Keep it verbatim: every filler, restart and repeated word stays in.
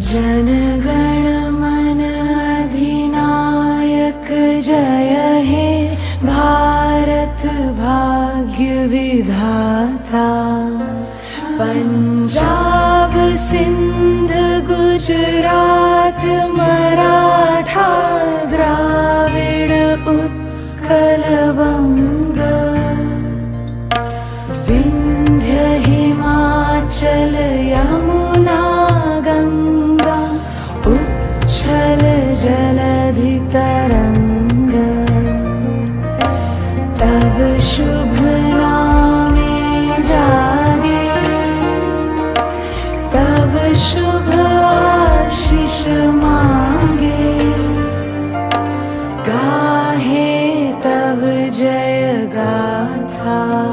जनगण मन अधिनायक जय हे भारत भाग्य विधाता। पंजाब सिंध गुजरात मराठा द्राविड़ उत्कल बंग, विंध्य हिमाचल यमुना गंगा उच्छल जलधि तरंग। तब शुभ नामे जागे, तब शुभ आशीष मांगे। गाहे तब जय गाथा।